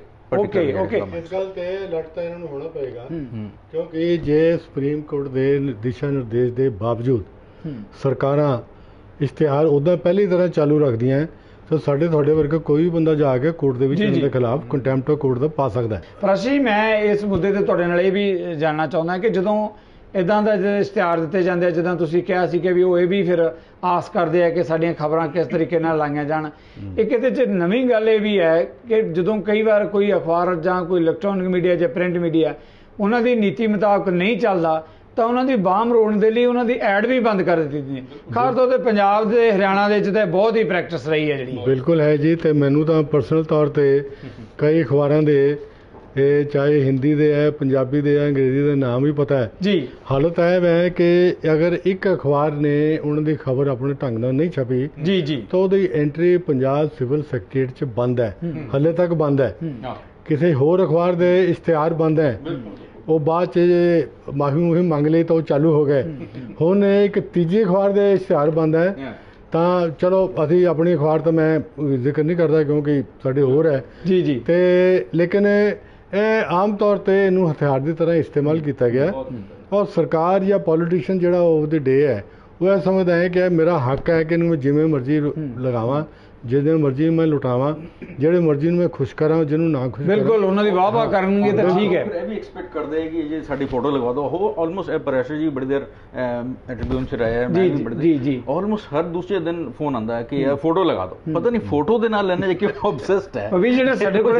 ਇਸ ਗੱਲ ਤੇ ਲੜ ਤਾਂ ਇਹਨਾਂ ਨੂੰ ਹੋਣਾ ਪਏਗਾ, ਕਿਉਂਕਿ ਜੇ ਸੁਪਰੀਮ ਕੋਰਟ ਦੇ ਦਿਸ਼ਾ ਨਿਰਦੇਸ਼ ਦੇ ਬਾਵਜੂਦ ਸਰਕਾਰਾਂ ਇਸ਼ਤਿਹਾਰ ਉੱਦਾਂ ਪਹਿਲੀ ਤਰ੍ਹਾਂ ਚਾਲੂ ਰੱਖਦੀਆਂ, ਤਾਂ ਸਾਡੇ ਤੁਹਾਡੇ ਵਰਗਾ ਕੋਈ ਵੀ ਬੰਦਾ ਜਾ ਕੇ ਕੋਰਟ ਦੇ ਵਿੱਚ ਇਹਨਾਂ ਦੇ ਖਿਲਾਫ ਕੰਟੈਂਪਟ ਆਫ ਕੋਰਟ ਦਾ ਪਾ ਸਕਦਾ ਹੈ। ਪ੍ਰਸ਼ੀ, ਮੈਂ ਇਸ ਮੁੱਦੇ ਤੇ ਤੁਹਾਡੇ ਨਾਲ ਇਹ ਵੀ ਜਾਣਨਾ ਚਾਹੁੰਦਾ ਕਿ ਜਦੋਂ ਇੱਦਾਂ ਦਾ ਜਿਹੜੇ ਇਸ਼ਤਿਹਾਰ ਦਿੱਤੇ ਜਾਂਦੇ ਆ, ਜਿੱਦਾਂ ਤੁਸੀਂ ਕਿਹਾ ਸੀ ਕਿ ਵੀ ਉਹ ਇਹ ਵੀ ਫਿਰ ਆਸ ਕਰਦੇ ਆ ਕਿ ਸਾਡੀਆਂ ਖਬਰਾਂ ਕਿਸ ਤਰੀਕੇ ਨਾਲ ਲਾਈਆਂ ਜਾਣ। ਇੱਕ ਇਹਦੇ 'ਚ ਨਵੀਂ ਗੱਲ ਇਹ ਵੀ ਹੈ ਕਿ ਜਦੋਂ ਕਈ ਵਾਰ ਕੋਈ ਅਖਬਾਰ ਜਾਂ ਕੋਈ ਇਲੈਕਟ੍ਰੋਨਿਕ ਮੀਡੀਆ ਜਾਂ ਪ੍ਰਿੰਟ ਮੀਡੀਆ ਉਹਨਾਂ ਦੀ ਨੀਤੀ ਮੁਤਾਬਕ ਨਹੀਂ ਚੱਲਦਾ, ਤਾਂ ਉਹਨਾਂ ਦੀ ਬਾਮ ਰੋਣ ਦੇ ਲਈ ਉਹਨਾਂ ਦੀ ਐਡ ਵੀ ਬੰਦ ਕਰ ਦਿੱਤੀ ਜਾਂਦੀ ਹੈ। ਖਾਸ ਤੌਰ 'ਤੇ ਪੰਜਾਬ ਦੇ, ਹਰਿਆਣਾ ਦੇ ਵਿੱਚ ਤਾਂ ਬਹੁਤ ਹੀ ਪ੍ਰੈਕਟਿਸ ਰਹੀ ਹੈ ਜਿਹੜੀ। ਬਿਲਕੁਲ ਹੈ ਜੀ, ਅਤੇ ਮੈਨੂੰ ਤਾਂ ਪਰਸਨਲ ਤੌਰ 'ਤੇ ਕਈ ਅਖਬਾਰਾਂ ਦੇ, ਇਹ ਚਾਹੇ ਹਿੰਦੀ ਦੇ ਹੈ, ਪੰਜਾਬੀ ਦੇ ਹੈ, ਅੰਗਰੇਜ਼ੀ ਦੇ ਨਾਮ ਵੀ ਪਤਾ ਹੈ ਜੀ। ਹਾਲਤ ਇਹ ਹੈ ਕਿ ਅਗਰ ਇੱਕ ਅਖਬਾਰ ਨੇ ਉਹਨਾਂ ਦੀ ਖਬਰ ਆਪਣੇ ਢੰਗ ਨਾਲ ਨਹੀਂ ਛਪੀ ਤਾਂ ਉਹਦੀ ਐਂਟਰੀ ਪੰਜਾਬ ਸਿਵਲ ਸੈਕਟਰੀਏਟ 'ਚ ਬੰਦ ਹੈ, ਹਾਲੇ ਤੱਕ ਬੰਦ ਹੈ। ਕਿਸੇ ਹੋਰ ਅਖਬਾਰ ਦੇ ਇਸ਼ਤਿਹਾਰ ਬੰਦ ਹੈ, ਉਹ ਬਾਅਦ 'ਚ ਮਾਫੀ ਮੰਗ ਲਈ ਤਾਂ ਉਹ ਚਾਲੂ ਹੋ ਗਏ। ਹੁਣ ਇੱਕ ਤੀਜੀ ਅਖਬਾਰ ਦੇ ਇਸ਼ਤਿਹਾਰ ਬੰਦ ਹੈ, ਤਾਂ ਚਲੋ ਅਸੀਂ ਆਪਣੀ ਅਖਬਾਰ ਤਾਂ ਮੈਂ ਜ਼ਿਕਰ ਨਹੀਂ ਕਰਦਾ ਕਿਉਂਕਿ ਸਾਡੇ ਹੋਰ ਹੈ ਜੀ। ਅਤੇ ਲੇਕਿਨ ਇਹ ਆਮ ਤੌਰ 'ਤੇ ਇਹਨੂੰ ਹਥਿਆਰ ਦੀ ਤਰ੍ਹਾਂ ਇਸਤੇਮਾਲ ਕੀਤਾ ਗਿਆ, ਔਰ ਸਰਕਾਰ ਜਾਂ ਪੋਲੀਟੀਸ਼ੀਅਨ ਜਿਹੜਾ ਓਵਰ ਦੀ ਡੇ ਹੈ ਉਹ ਇਹ ਸਮਝਦਾ ਹੈ ਕਿ ਮੇਰਾ ਹੱਕ ਹੈ ਕਿ ਇਹਨੂੰ ਮੈਂ ਜਿਵੇਂ ਮਰਜ਼ੀ ਲਗਾਵਾਂ, ਜਿਵੇਂ ਮਰਜ਼ੀ ਮੈਂ ਲੁਟਾਵਾਂ, ਜਿਹੜੇ ਮਰਜ਼ੀ ਨੂੰ ਮੈਂ ਖੁਸ਼ ਕਰਾਂ, ਜਿਹਨੂੰ ਨਾ ਖੁਸ਼। ਬਿਲਕੁਲ, ਉਹਨਾਂ ਦੀ ਵਾਹ ਕਰਨਗੇ ਤਾਂ ਠੀਕ ਹੈ। ਇਹ ਵੀ ਐਕਸਪੈਕਟ ਕਰਦੇ ਕਿ ਜੇ ਸਾਡੀ ਫੋਟੋ ਲਗਵਾ ਦਿਓ, ਉਹ ਆਲਮੋਸਟ ਇਹ ਪ੍ਰੈਸ਼ਰ ਜੀ ਬੜੀ ਦੇਰ ਟ੍ਰਿਬਿਊਨ 'ਚ ਰਿਹਾ, ਮੈਂ ਵੀ ਬੜੀ ਜੀ ਆਲਮੋਸਟ ਹਰ ਦੂਸਰੇ ਦਿਨ ਫੋਨ ਆਉਂਦਾ ਕਿ ਇਹ ਫੋਟੋ ਲਗਾ ਦਿਓ। ਪਤਾ ਨਹੀਂ ਫੋਟੋ ਦੇ ਨਾਲ ਲੈਣੇ ਕਿ ਆਬਸੈਸਡ ਹੈ। ਵੀ ਜਿਹੜਾ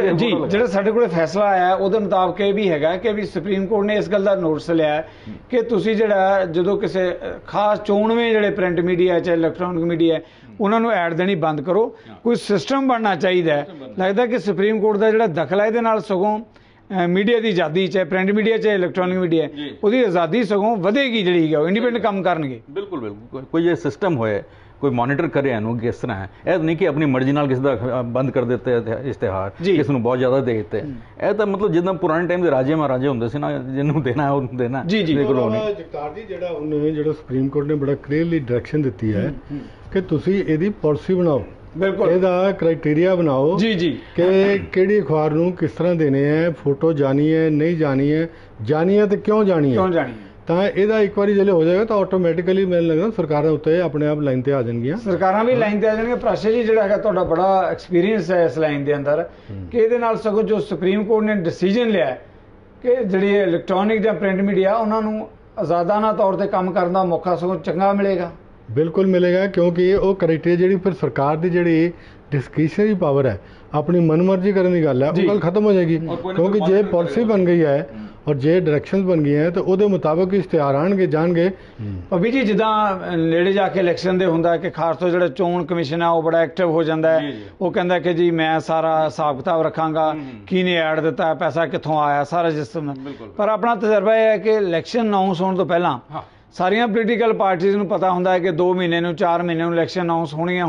ਸਾਡੇ ਕੋਲ ਫੈਸਲਾ ਆਇਆ ਉਹਦੇ ਮੁਤਾਬਕ ਇਹ ਵੀ ਹੈਗਾ ਕਿ ਵੀ ਸੁਪਰੀਮ ਕੋਰਟ ਨੇ ਇਸ ਗੱਲ ਦਾ ਨੋਟਿਸ ਲਿਆ ਕਿ ਤੁਸੀਂ ਜਿਹੜਾ ਜਦੋਂ ਕਿਸੇ ਖਾਸ 94 ਜਿਹੜੇ ਪ੍ਰਿੰਟ ਮੀਡੀਆ ਚਾਹੇ ਇਲੈਕਟ੍ਰੋਨਿਕ ਮੀਡੀਆ ਉਹਨਾਂ ਨੂੰ ਐਡ ਦੇਣੀ ਬੰਦ ਕਰੋ। ਕੋਈ ਸਿਸਟਮ ਬਣਨਾ ਚਾਹੀਦਾ ਹੈ। ਲੱਗਦਾ ਕਿ ਸੁਪਰੀਮ ਕੋਰਟ ਦਾ ਜਿਹੜਾ ਦਖਲ ਹੈ ਇਹਦੇ ਨਾਲ ਸਗੋਂ ਮੀਡੀਆ ਦੀ ਆਜ਼ਾਦੀ, ਚਾਹੇ ਪ੍ਰਿੰਟ ਮੀਡੀਆ ਚਾਹੇ ਇਲੈਕਟ੍ਰੋਨਿਕ ਮੀਡੀਆ, ਉਹਦੀ ਆਜ਼ਾਦੀ ਸਗੋਂ ਵਧੇਗੀ, ਜਿਹੜੀ ਹੈ ਉਹ ਇੰਡੀਪੈਂਡੈਂਟ ਕੰਮ ਕਰਨਗੇ। ਬਿਲਕੁਲ ਬਿਲਕੁਲ, ਕੋਈ ਇਹ ਸਿਸਟਮ ਹੋਏ, ਕੋਈ ਮੋਨੀਟਰ ਕਰੇ ਇਹਨੂੰ ਕਿਸ ਤਰ੍ਹਾਂ ਹੈ। ਇਹ ਨਹੀਂ ਕਿ ਆਪਣੀ ਮਰਜ਼ੀ ਨਾਲ ਕਿਸੇ ਦਾ ਬੰਦ ਕਰ ਦਿੱਤੇ ਇਸ਼ਤਿਹਾਰ, ਕਿਸ ਨੂੰ ਬਹੁਤ ਜ਼ਿਆਦਾ ਦੇ ਦਿੱਤੇ। ਇਹ ਤਾਂ ਮਤਲਬ ਜਿੱਦਾਂ ਪੁਰਾਣੇ ਟਾਈਮ ਦੇ ਰਾਜੇ ਮਹਾਰਾਜੇ ਹੁੰਦੇ ਸੀ ਨਾ, ਜਿਹਨੂੰ ਦੇਣਾ ਉਹਨੂੰ ਦੇਣਾ। ਜਗਤਾਰ ਜੀ, ਜਿਹੜਾ ਸੁਪਰੀਮ ਕੋਰਟ ਨੇ ਬੜਾ ਕਲੀਅਰਲੀ ਡਾਇਰੈਕਸ਼ਨ ਦਿੱਤੀ ਹੈ ਕਿ ਤੁਸੀਂ ਇਹਦੀ ਪਾਲਿਸੀ ਬਣਾਓ, ਬਿਲਕੁਲ ਇਹਦਾ ਕ੍ਰਾਈਟੇਰੀਆ ਬਣਾਓ ਕਿ ਕਿਹੜੀ ਅਖਬਾਰ ਨੂੰ ਕਿਸ ਤਰ੍ਹਾਂ ਦੇਣੇ ਹੈ, ਫੋਟੋ ਜਾਣੀ ਹੈ ਨਹੀਂ ਜਾਣੀ ਹੈ, ਜਾਣੀ ਹੈ ਤੇ ਕਿਉਂ ਜਾਣੀ ਹੈ। ਤਾਂ ਇਹਦਾ ਇੱਕ ਵਾਰੀ ਜਦੋਂ ਹੋ ਜਾਏਗਾ ਤਾਂ ਆਟੋਮੈਟਿਕਲੀ ਮੈਨੂੰ ਲੱਗਦਾ ਸਰਕਾਰਾਂ ਉੱਤੇ ਆਪਣੇ ਆਪ ਲਾਈਨ ਤੇ ਆ ਜਾਣਗੀਆਂ, ਸਰਕਾਰਾਂ ਵੀ ਲਾਈਨ ਤੇ ਆ ਜਾਣਗੀਆਂ। ਪ੍ਰਾਸ਼ਾ ਜੀ, ਜਿਹੜਾ ਹੈਗਾ ਤੁਹਾਡਾ ਬੜਾ ਐਕਸਪੀਰੀਅੰਸ ਹੈ ਇਸ ਲਾਈਨ ਦੇ ਅੰਦਰ, ਕਿ ਇਹਦੇ ਨਾਲ ਸਗੋਂ ਜੋ ਸੁਪਰੀਮ ਕੋਰਟ ਨੇ ਡਿਸੀਜਨ ਲਿਆ ਕਿ ਜਿਹੜੀ ਇਲੈਕਟ੍ਰੋਨਿਕ ਜਾਂ ਪ੍ਰਿੰਟ ਮੀਡੀਆ ਉਹਨਾਂ ਨੂੰ ਆਜ਼ਾਦਾਨਾ ਤੌਰ ਤੇ ਕੰਮ ਕਰਨ ਦਾ ਮੌਕਾ ਸਗੋਂ ਚੰਗਾ ਮਿਲੇਗਾ। ਬਿਲਕੁਲ ਮਿਲੇਗਾ, ਕਿਉਂਕਿ ਉਹ ਕ੍ਰਾਈਟੇਰੀਆ ਜਿਹੜੀ ਫਿਰ ਸਰਕਾਰ ਦੀ ਜਿਹੜੀ ਡਿਸਕ੍ਰਿਸ਼ਨਰੀ ਪਾਵਰ ਹੈ, ਆਪਣੀ ਮਨਮਰਜ਼ੀ ਕਰਨ ਦੀ ਗੱਲ ਹੈ, ਉਹ ਗੱਲ ਖਤਮ ਹੋ ਜਾਏਗੀ। ਕਿਉਂਕਿ ਜੇ ਪਾਲਿਸੀ ਬਣ ਗਈ ਹੈ ਔਰ ਜੇ ਡਾਇਰੈਕਸ਼ਨਸ ਬਣ ਗਈਆਂ ਤਾਂ ਉਹਦੇ ਮੁਤਾਬਕ ਇਸ਼ਤਿਹਾਰ ਆਉਣਗੇ ਜਾਣਗੇ। ਅਭੀ ਜੀ, ਜਿੱਦਾਂ ਨੇੜੇ ਜਾ ਕੇ ਇਲੈਕਸ਼ਨ ਦੇ ਹੁੰਦਾ ਕਿ ਖਾਸ ਤੋਂ ਜਿਹੜਾ ਚੋਣ ਕਮਿਸ਼ਨ ਆ ਉਹ ਬੜਾ ਐਕਟਿਵ ਹੋ ਜਾਂਦਾ ਹੈ। ਉਹ ਕਹਿੰਦਾ ਕਿ ਜੀ ਮੈਂ ਸਾਰਾ ਹਿਸਾਬ ਕਿਤਾਬ ਰੱਖਾਂਗਾ, ਕਿਹਨੇ ਐਡ ਦਿੱਤਾ, ਪੈਸਾ ਕਿੱਥੋਂ ਆਇਆ, ਸਾਰਾ ਸਿਸਟਮ। ਪਰ ਆਪਣਾ ਤਜਰਬਾ ਇਹ ਹੈ ਕਿ ਇਲੈਕਸ਼ਨ ਅਨਾਉਂਸ ਹੋਣ ਤੋਂ ਪਹਿਲਾਂ ਸਾਰੀਆਂ ਪੋਲੀਟੀਕਲ ਪਾਰਟੀਆਂ ਨੂੰ ਪਤਾ ਹੁੰਦਾ ਹੈ ਕਿ 2 ਮਹੀਨੇ ਨੂੰ 4 ਮਹੀਨੇ ਨੂੰ ਇਲੈਕਸ਼ਨ ਅਨਾਉਂਸ ਹੋਣੀਆਂ।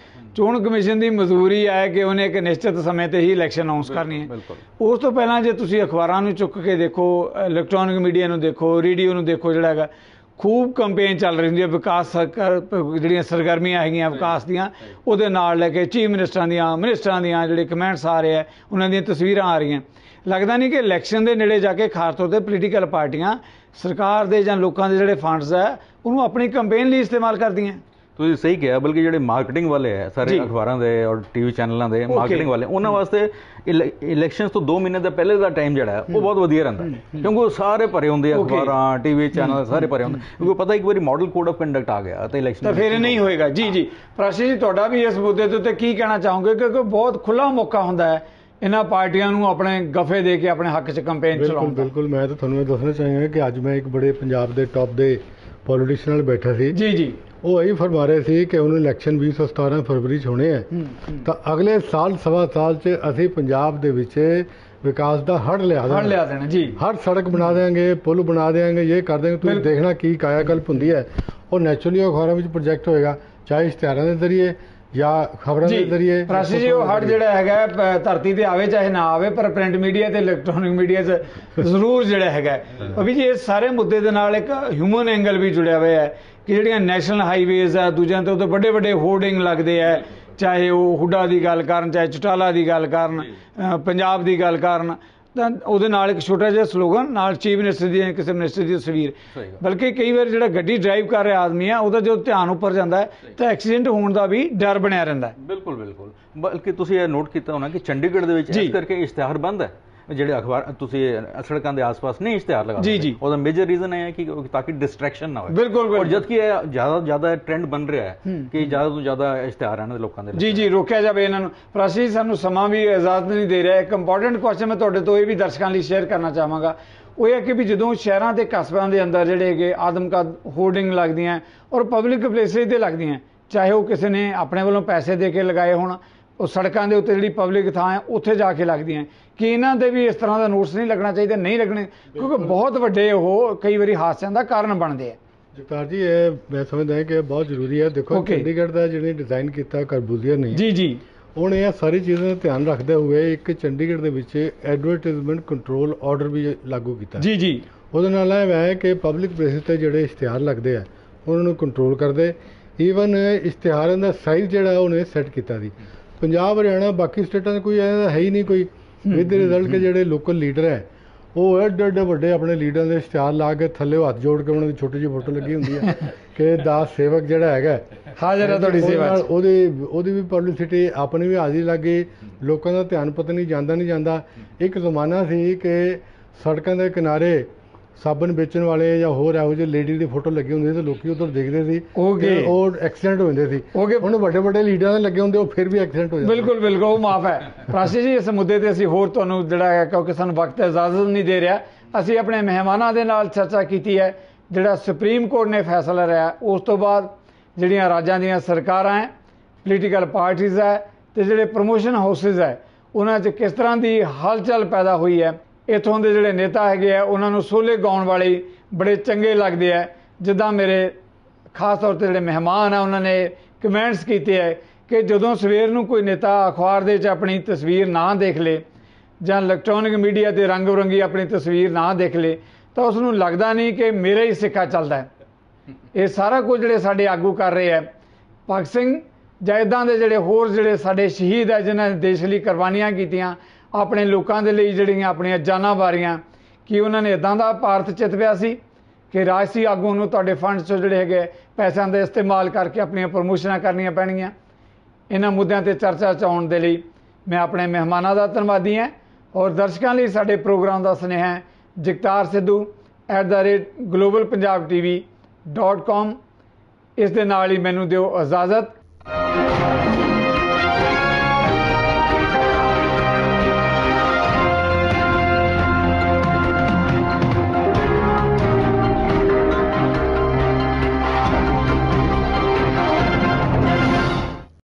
ਚੋਣ ਕਮਿਸ਼ਨ ਦੀ ਮਜ਼ਦੂਰੀ ਹੈ ਕਿ ਉਹਨੇ ਇੱਕ ਨਿਸ਼ਚਿਤ ਸਮੇਂ ਤੇ ਹੀ ਇਲੈਕਸ਼ਨ ਅਨਾਉਂਸ ਕਰਨੀ ਹੈ। ਉਸ ਤੋਂ ਪਹਿਲਾਂ ਜੇ ਤੁਸੀਂ ਅਖਬਾਰਾਂ ਨੂੰ ਚੁੱਕ ਕੇ ਦੇਖੋ, ਇਲੈਕਟ੍ਰੋਨਿਕ ਮੀਡੀਆ ਨੂੰ ਦੇਖੋ, ਰੇਡੀਓ ਨੂੰ ਦੇਖੋ, ਜਿਹੜਾ ਹੈਗਾ ਖੂਬ ਕੰਪੇਨ ਚੱਲ ਰਹੀ ਹੁੰਦੀ ਹੈ। ਵਿਕਾਸ ਜਿਹੜੀਆਂ ਸਰਗਰਮੀਆਂ ਹੈਗੀਆਂ ਵਿਕਾਸ ਦੀਆਂ, ਉਹਦੇ ਨਾਲ ਲੈ ਕੇ ਚੀਫ ਮਿਨਿਸਟਰਾਂ ਦੀਆਂ ਜਿਹੜੇ ਕਮੈਂਟਸ ਆ ਰਹੇ ਆ, ਉਹਨਾਂ ਦੀਆਂ ਤਸਵੀਰਾਂ ਆ ਰਹੀਆਂ। ਲੱਗਦਾ ਨਹੀਂ ਕਿ ਇਲੈਕਸ਼ਨ ਦੇ ਨੇੜੇ ਜਾ ਕੇ ਖਾਸ ਤੌਰ ਤੇ ਪੋਲੀਟੀਕਲ ਪਾਰਟੀਆਂ ਸਰਕਾਰ ਦੇ ਜਾਂ ਲੋਕਾਂ ਦੇ ਜਿਹੜੇ ਫੰਡਸ ਹੈ ਉਹਨੂੰ ਆਪਣੀ ਕੰਪੇਨ ਲਈ ਇਸਤੇਮਾਲ ਕਰਦੀਆਂ। ਤੁਸੀਂ ਸਹੀ ਕਿਹਾ, ਬਲਕਿ ਜਿਹੜੇ ਮਾਰਕੀਟਿੰਗ ਵਾਲੇ ਹੈ ਸਾਰੇ ਅਖਬਾਰਾਂ ਦੇ ਔਰ ਟੀਵੀ ਚੈਨਲਾਂ ਦੇ ਮਾਰਕੀਟਿੰਗ ਵਾਲੇ, ਉਹਨਾਂ ਵਾਸਤੇ ਇਲੈਕਸ਼ਨਸ ਤੋਂ 2 ਮਹੀਨੇ ਦਾ ਪਹਿਲੇ ਦਾ ਟਾਈਮ ਜਿਹੜਾ ਹੈ ਉਹ ਬਹੁਤ ਵਧੀਆ ਰਹਿੰਦਾ, ਕਿਉਂਕਿ ਉਹ ਸਾਰੇ ਭਰੇ ਹੁੰਦੇ ਆ, ਅਖਬਾਰਾਂ ਟੀਵੀ ਚੈਨਲ ਸਾਰੇ ਭਰੇ ਹੁੰਦੇ, ਕਿਉਂਕਿ ਪਤਾ ਇੱਕ ਵਾਰੀ ਮਾਡਲ ਕੋਡ ਆਫ ਕੰਡਕਟ ਆ ਗਿਆ ਤਾਂ ਇਲੈਕਸ਼ਨ ਤਾਂ ਫਿਰ ਨਹੀਂ ਹੋਏਗਾ। ਜੀ ਪ੍ਰਾਸ਼ਾ ਜੀ, ਤੁਹਾਡਾ ਵੀ ਇਸ ਮੁੱਦੇ ਦੇ ਉੱਤੇ ਕੀ ਕਹਿਣਾ ਚਾਹੋਗੇ, ਕਿਉਂਕਿ ਬਹੁਤ ਖੁੱਲ੍ਹਾ ਮੌਕਾ ਹੁੰਦਾ ਹੈ ਇਹਨਾਂ ਪਾਰਟੀਆਂ ਨੂੰ ਆਪਣੇ ਗਫੇ ਦੇ ਕੇ ਆਪਣੇ ਹੱਕ 'ਚ ਕੰਪੇਨ ਚਲਾਉਣ ਦਾ। ਬਿਲਕੁਲ, ਮੈਂ ਤਾਂ ਤੁਹਾਨੂੰ ਇਹ ਦੱਸਣਾ ਚਾਹਾਂਗਾ ਕਿ ਅੱਜ ਮੈਂ ਇੱਕ ਬੜੇ ਪੰਜਾਬ ਦੇ ਟੌਪ ਦੇ ਪੋਲੀਟੀਸ਼ੀਅਨ ਨਾਲ ਬੈਠਾ ਸੀ। ਉਹ ਇਹੀ ਫਰਮਾ ਰਹੇ ਸੀ ਕਿ ਉਹਨੂੰ ਇਲੈਕਸ਼ਨ 2017 ਫਰਵਰੀ 'ਚ ਹੋਣੇ ਹੈ, ਤਾਂ ਅਗਲੇ ਸਾਲ ਸਵਾ ਸਾਲ 'ਚ ਅਸੀਂ ਪੰਜਾਬ ਦੇ ਵਿੱਚ ਵਿਕਾਸ ਦਾ ਹੜ ਲਿਆ ਦੇਣਾ ਹਰ ਸੜਕ ਬਣਾ ਦੇਵਾਂਗੇ, ਪੁਲ ਬਣਾ ਦੇਵਾਂਗੇ, ਇਹ ਕਰ ਦੇਵਾਂਗੇ। ਤੁਸੀਂ ਦੇਖਣਾ ਕੀ ਕਾਇਆਕਲਪ ਹੁੰਦੀ ਹੈ। ਉਹ ਨੈਚੁਰਲੀ ਅਖਬਾਰਾਂ ਵਿੱਚ ਪ੍ਰੋਜੈਕਟ ਹੋਏਗਾ, ਚਾਹੇ ਇਸ਼ਤਿਹਾਰਾਂ ਦੇ ਜ਼ਰੀਏ ਜਾਂ ਖਬਰਾਂ ਦੇ ਜ਼ਰੀਏ। ਪ੍ਰਾਸ਼ਾ ਜੀ, ਉਹ ਹੜ ਜਿਹੜਾ ਹੈਗਾ ਧਰਤੀ ਤੇ ਆਵੇ ਚਾਹੇ ਨਾ ਆਵੇ, ਪਰ ਪ੍ਰਿੰਟ ਮੀਡੀਆ ਤੇ ਇਲੈਕਟ੍ਰੋਨਿਕ ਮੀਡੀਆ 'ਚ ਜ਼ਰੂਰ ਜਿਹੜਾ ਹੈਗਾ। ਅਭੀ ਜੀ, ਇਸ ਸਾਰੇ ਮੁੱਦੇ ਦੇ ਨਾਲ ਇੱਕ ਹਿਊਮਨ ਐਂਗਲ ਵੀ ਜੁੜਿਆ ਹੋਇਆ ਹੈ ਕਿ ਜਿਹੜੀਆਂ ਨੈਸ਼ਨਲ ਹਾਈਵੇਜ਼ ਆ, ਦੂਜਿਆਂ ਤੇ ਉੱਤੇ ਵੱਡੇ ਵੱਡੇ ਹੋਰਡਿੰਗ ਲੱਗਦੇ ਆ, ਚਾਹੇ ਉਹ ਹੁੱਡਾ ਦੀ ਗੱਲ ਕਰਨ, ਚਾਹੇ ਚਟਾਲਾ ਦੀ ਗੱਲ ਕਰਨ, ਪੰਜਾਬ ਦੀ ਗੱਲ ਕਰਨ, ਤਾਂ ਉਹਦੇ ਨਾਲ ਇੱਕ ਛੋਟਾ ਜਿਹਾ ਸਲੋਗਨ ਨਾਲ ਚੀਫ ਮਿਨਿਸਟਰ ਦੀ ਕਿਸੇ ਮਿਨਿਸਟਰ ਦੀ ਤਸਵੀਰ। ਬਲਕਿ ਕਈ ਵਾਰ ਜਿਹੜਾ ਗੱਡੀ ਡਰਾਈਵ ਕਰ ਰਿਹਾ ਆਦਮੀ ਆ, ਉਹਦਾ ਜਦੋਂ ਧਿਆਨ ਉੱਪਰ ਜਾਂਦਾ ਹੈ ਤਾਂ ਐਕਸੀਡੈਂਟ ਹੋਣ ਦਾ ਵੀ ਡਰ ਬਣਿਆ ਰਹਿੰਦਾ ਹੈ। ਬਿਲਕੁਲ ਬਿਲਕੁਲ, ਬਲਕਿ ਤੁਸੀਂ ਇਹ ਨੋਟ ਕੀਤਾ ਹੋਣਾ ਕਿ ਚੰਡੀਗੜ੍ਹ ਦੇ ਵਿੱਚ ਇਸ ਕਰਕੇ ਇਸ਼ਤਿਹਾਰ ਬੰਦ ਹੈ। ਜਿਹੜੇ ਅਖਬਾਰ ਤੁਸੀਂ ਸੜਕਾਂ ਦੇ ਆਸ-ਪਾਸ ਨਹੀਂ ਇਸ਼ਤਿਹਾਰ ਲਗਾਉਂਦੇ, ਉਹਦਾ ਮੇਜਰ ਰੀਜ਼ਨ ਹੈ ਕਿ ਤਾਂ ਕਿ ਡਿਸਟਰੈਕਸ਼ਨ ਨਾ ਹੋਵੇ। ਬਿਲਕੁਲ, ਔਰ ਜਦ ਕਿ ਇਹ ਜ਼ਿਆਦਾ ਟ੍ਰੈਂਡ ਬਣ ਰਿਹਾ ਹੈ ਕਿ ਜ਼ਿਆਦਾ ਤੋਂ ਜ਼ਿਆਦਾ ਇਸ਼ਤਿਹਾਰ ਆਉਣ ਦੇ ਲੋਕਾਂ ਦੇ। ਜੀ ਰੋਕਿਆ ਜਾਵੇ ਇਹਨਾਂ ਨੂੰ। ਪ੍ਰਾਸ਼ਾ ਜੀ, ਸਾਨੂੰ ਸਮਾਂ ਵੀ ਇਜਾਜ਼ਤ ਨਹੀਂ ਦੇ ਰਿਹਾ। ਇੱਕ ਇੰਪੋਰਟੈਂਟ ਕੁਐਸਚਨ ਮੈਂ ਤੁਹਾਡੇ ਤੋਂ ਇਹ ਵੀ ਦਰਸ਼ਕਾਂ ਲਈ ਸ਼ੇਅਰ ਕਰਨਾ ਚਾਹਾਂਗਾ, ਉਹ ਇਹ ਕਿ ਵੀ ਜਦੋਂ ਸ਼ਹਿਰਾਂ ਤੇ ਕਸਬਿਆਂ ਦੇ ਅੰਦਰ ਜਿਹੜੇ ਹੈਗੇ ਆਦਮਕਦ ਹੋਰਡਿੰਗ ਲੱਗਦੀਆਂ ਔਰ ਪਬਲਿਕ ਪਲੇਸਿਸ ਤੇ ਲੱਗਦੀਆਂ, ਚਾਹੇ ਉਹ ਕਿਸੇ ਨੇ ਆਪਣੇ ਵੱਲੋਂ ਪੈਸੇ ਦੇ ਕੇ ਲਗਾਏ ਹੋਣ, ਉਹ ਸੜਕਾਂ ਦੇ ਉੱਤੇ ਜਿਹੜੀ ਪਬਲਿਕ ਥਾਂ ਹੈ ਉੱਥੇ ਜਾ ਕੇ ਲੱਗਦੀਆਂ, ਕਿ ਇਹਨਾਂ ਦੇ ਵੀ ਇਸ ਤਰ੍ਹਾਂ ਦਾ ਨੋਟਿਸ ਨਹੀਂ ਲੱਗਣਾ ਚਾਹੀਦਾ, ਨਹੀਂ ਲੱਗਣੇ, ਕਿਉਂਕਿ ਬਹੁਤ ਵੱਡੇ ਉਹ ਕਈ ਵਾਰੀ ਹਾਦਸਿਆਂ ਦਾ ਕਾਰਨ ਬਣਦੇ ਆ। ਜਗਤਾਰ ਜੀ, ਇਹ ਮੈਂ ਸਮਝਦਾ ਹਾਂ ਕਿ ਇਹ ਬਹੁਤ ਜ਼ਰੂਰੀ ਹੈ। ਦੇਖੋ, ਚੰਡੀਗੜ੍ਹ ਦਾ ਜਿਹਨੇ ਡਿਜ਼ਾਈਨ ਕੀਤਾ ਕਰਬੂਜ਼ੀਅਰ ਨੇ, ਉਹਨੇ ਇਹ ਸਾਰੀ ਚੀਜ਼ਾਂ ਦਾ ਧਿਆਨ ਰੱਖਦੇ ਹੋਏ ਇੱਕ ਚੰਡੀਗੜ੍ਹ ਦੇ ਵਿੱਚ ਐਡਵਰਟਾਈਜ਼ਮੈਂਟ ਕੰਟਰੋਲ ਆਰਡਰ ਵੀ ਲਾਗੂ ਕੀਤਾ। ਉਹਦੇ ਨਾਲ ਇਹ ਹੈ ਕਿ ਪਬਲਿਕ ਪਲੇਸਿਸ ਤੇ ਜਿਹੜੇ ਇਸ਼ਤਿਹਾਰ ਲੱਗਦੇ ਆ ਉਹਨਾਂ ਨੂੰ ਕੰਟਰੋਲ ਕਰਦੇ। ਈਵਨ ਇਸ਼ਤਿਹਾਰਾਂ ਦਾ ਸਾਈਜ਼ ਜਿਹੜਾ ਉਹਨੇ ਸੈੱਟ ਕੀਤਾ ਸੀ। ਪੰਜਾਬ, ਹਰਿਆਣਾ, ਬਾਕੀ ਸਟੇਟਾਂ 'ਚ ਕੋਈ ਐਂ ਹੈ ਹੀ ਨਹੀਂ ਕੋਈ। ਵਿਦ ਰਿਜ਼ਲਟ ਕਿ ਜਿਹੜੇ ਲੋਕਲ ਲੀਡਰ ਹੈ ਉਹ ਐਡੇ ਵੱਡੇ ਆਪਣੇ ਲੀਡਰਾਂ ਦੇ ਇਸ਼ਤਿਹਾਰ ਲਾ ਕੇ ਥੱਲੇ ਹੱਥ ਜੋੜ ਕੇ ਉਹਨਾਂ ਦੀ ਛੋਟੀ ਜਿਹੀ ਫੋਟੋ ਲੱਗੀ ਹੁੰਦੀ ਹੈ ਕਿ ਦਾਸ ਸੇਵਕ ਜਿਹੜਾ ਹੈਗਾ ਹਾਜ਼ਰ ਹੈ ਤੁਹਾਡੀ ਸੇਵਾ 'ਚ। ਉਹਦੀ ਵੀ ਪਬਲਿਸਿਟੀ, ਆਪਣੀ ਵੀ ਹਾਜ਼ਰੀ ਲੱਗ ਗਈ, ਲੋਕਾਂ ਦਾ ਧਿਆਨ ਪਤਾ ਨਹੀਂ ਜਾਂਦਾ। ਇੱਕ ਜ਼ਮਾਨਾ ਸੀ ਕਿ ਸੜਕਾਂ ਦੇ ਕਿਨਾਰੇ ਸਾਬਣ ਵੇਚਣ ਵਾਲੇ ਜਾਂ ਹੋਰ ਇਹੋ ਜਿਹੇ ਲੇਡੀ ਦੀ ਫੋਟੋ ਲੱਗੀ ਹੁੰਦੀ ਸੀ ਤੇ ਲੋਕੀ ਉਧਰ ਦੇਖਦੇ ਸੀ, ਉਹ ਐਕਸੀਡੈਂਟ ਹੋ ਜਾਂਦੇ ਸੀ। ਹੁਣ ਵੱਡੇ ਲੀਡਰਾਂ ਦੇ ਲੱਗੇ ਹੁੰਦੇ, ਉਹ ਫਿਰ ਵੀ ਐਕਸੀਡੈਂਟ ਹੋ ਜਾਂਦੇ। ਬਿਲਕੁਲ, ਉਹ ਮਾਫ ਹੈ। ਪ੍ਰਾਸ਼ਾ ਜੀ, ਇਸ ਮੁੱਦੇ ਤੇ ਅਸੀਂ ਹੋਰ ਤੁਹਾਨੂੰ ਜਿਹੜਾ ਹੈ, ਕਿਉਂਕਿ ਸਾਨੂੰ ਵਕਤ ਇਜਾਜ਼ਤ ਨਹੀਂ ਦੇ ਰਿਹਾ, ਅਸੀਂ ਆਪਣੇ ਮਹਿਮਾਨਾਂ ਦੇ ਨਾਲ ਚਰਚਾ ਕੀਤੀ ਹੈ। ਜਿਹੜਾ ਸੁਪਰੀਮ ਕੋਰਟ ਨੇ ਫੈਸਲਾ ਲਿਆ, ਉਸ ਤੋਂ ਬਾਅਦ ਜਿਹੜੀਆਂ ਰਾਜਾਂ ਦੀਆਂ ਸਰਕਾਰਾਂ ਹੈ ਪੋਲੀਟੀਕਲ ਪਾਰਟੀਜ਼ ਹੈ ਤੇ ਜਿਹੜੇ ਪ੍ਰਮੋਸ਼ਨ ਹਾਊਸਿਸ ਹੈ ਉਹਨਾਂ 'ਚ ਕਿਸ ਤਰ੍ਹਾਂ ਦੀ ਹਲਚਲ ਪੈਦਾ ਹੋਈ ਹੈ। ਇੱਥੋਂ ਦੇ ਜਿਹੜੇ ਨੇਤਾ ਹੈਗੇ ਆ ਉਹਨਾਂ ਨੂੰ ਸੋਲੇ ਗਾਉਣ ਵਾਲੇ ਬੜੇ ਚੰਗੇ ਲੱਗਦੇ ਆ। ਜਿੱਦਾਂ ਮੇਰੇ ਖਾਸ ਤੌਰ 'ਤੇ ਜਿਹੜੇ ਮਹਿਮਾਨ ਆ ਉਹਨਾਂ ਨੇ ਕਮੈਂਟਸ ਕੀਤੇ ਹੈ ਕਿ ਜਦੋਂ ਸਵੇਰ ਨੂੰ ਕੋਈ ਨੇਤਾ ਅਖਬਾਰ ਦੇ 'ਚ ਆਪਣੀ ਤਸਵੀਰ ਨਾ ਦੇਖ ਲੇ ਜਾਂ ਇਲੈਕਟ੍ਰੋਨਿਕ ਮੀਡੀਆ 'ਤੇ ਰੰਗ ਬਰੰਗੀ ਆਪਣੀ ਤਸਵੀਰ ਨਾ ਦੇਖ ਲੇ ਤਾਂ ਉਸ ਨੂੰ ਲੱਗਦਾ ਨਹੀਂ ਕਿ ਮੇਰਾ ਹੀ ਸਿੱਕਾ ਚੱਲਦਾ ਹੈ। ਇਹ ਸਾਰਾ ਕੁਝ ਜਿਹੜੇ ਸਾਡੇ ਆਗੂ ਕਰ ਰਹੇ ਹੈ, ਭਗਤ ਸਿੰਘ ਜਾਂ ਇੱਦਾਂ ਦੇ ਜਿਹੜੇ ਹੋਰ ਜਿਹੜੇ ਸਾਡੇ ਸ਼ਹੀਦ ਹੈ ਜਿਨ੍ਹਾਂ ਨੇ ਦੇਸ਼ ਲਈ ਕੁਰਬਾਨੀਆਂ ਕੀਤੀਆਂ, ਆਪਣੇ ਲੋਕਾਂ ਦੇ ਲਈ ਜਿਹੜੀਆਂ ਆਪਣੀਆਂ ਜਾਨਾਂ ਵਾਰੀਆਂ, ਕਿ ਉਹਨਾਂ ਨੇ ਇੱਦਾਂ ਦਾ ਭਾਰਤ ਚਿੱਤ ਪਿਆ ਸੀ ਕਿ ਰਾਜਸੀ ਆਗੂ ਨੂੰ ਤੁਹਾਡੇ ਫੰਡ 'ਚੋਂ ਜਿਹੜੇ ਹੈਗੇ ਪੈਸਿਆਂ ਦਾ ਇਸਤੇਮਾਲ ਕਰਕੇ ਆਪਣੀਆਂ ਪ੍ਰਮੋਸ਼ਨਾਂ ਕਰਨੀਆਂ ਪੈਣਗੀਆਂ। ਇਹਨਾਂ ਮੁੱਦਿਆਂ 'ਤੇ ਚਰਚਾ 'ਚ ਆਉਣ ਦੇ ਲਈ ਮੈਂ ਆਪਣੇ ਮਹਿਮਾਨਾਂ ਦਾ ਧੰਨਵਾਦੀ ਹਾਂ ਔਰ ਦਰਸ਼ਕਾਂ ਲਈ ਸਾਡੇ ਪ੍ਰੋਗਰਾਮ ਦਾ ਸੁਨੇਹਾ ਹੈ ਜਗਤਾਰ ਸਿੱਧੂ @globalpunjabtv.com। ਇਸ ਦੇ ਨਾਲ ਹੀ ਮੈਨੂੰ ਦਿਓ ਇਜਾਜ਼ਤ।